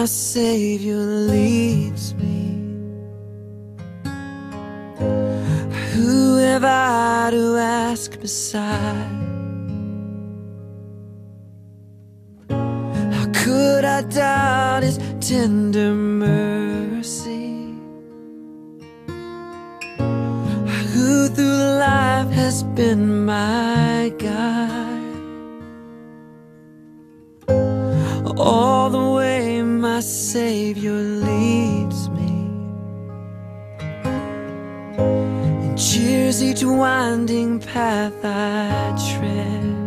my Savior leads me. Who have I to ask beside? How could I doubt His tender mercy? Who through life has been my guide? All the way my Savior leads me, and cheers each winding path I tread,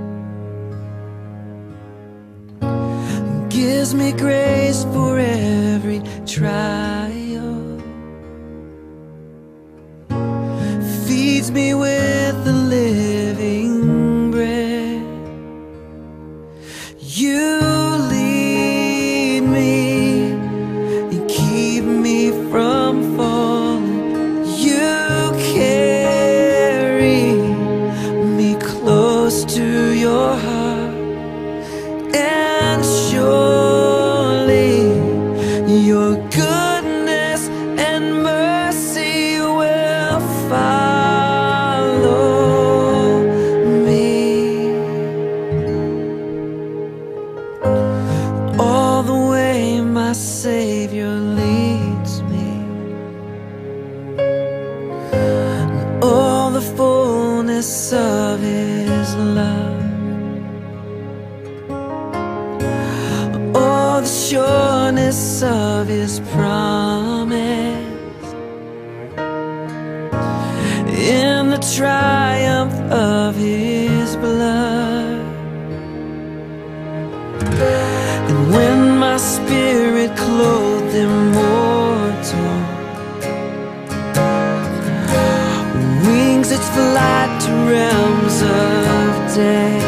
and gives me grace for every trial, feeds me with the living bread. You lead me and keep me from falling. You carry me close to your heart, and surely your goodness and mercy will follow me all the way my Savior leads me. All the fullness of His love, all the sureness of His promise, in the triumph of His blood. And when my spirit clothed immortal, wings its flight to realms of day,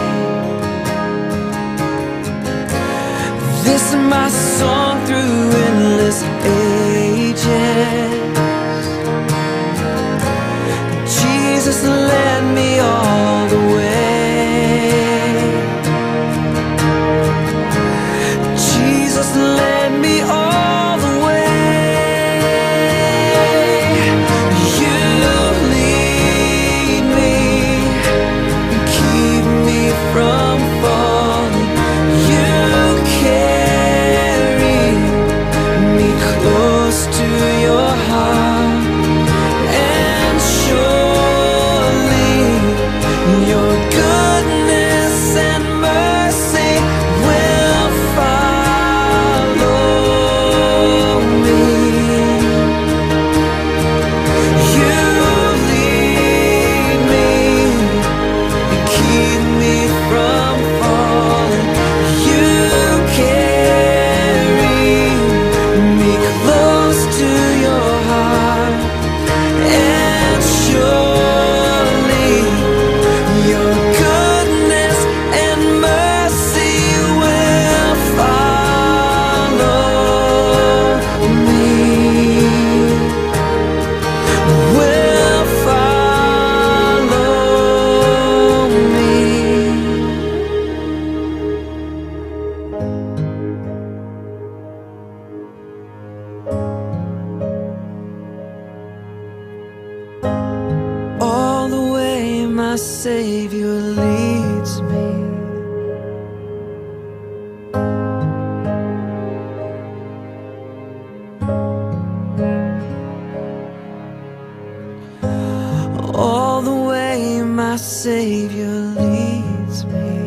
this is my song through endless ages. Jesus led me all the way. Jesus led me all the way. You lead me, keep me from falling. You carry me close to your heart, and surely your goodness and mercy will follow me. You lead me and keep me from falling. You carry me close to your heart, and surely your goodness and mercy will follow me, will follow me. All the way my Savior leads me. All the way my Savior leads me.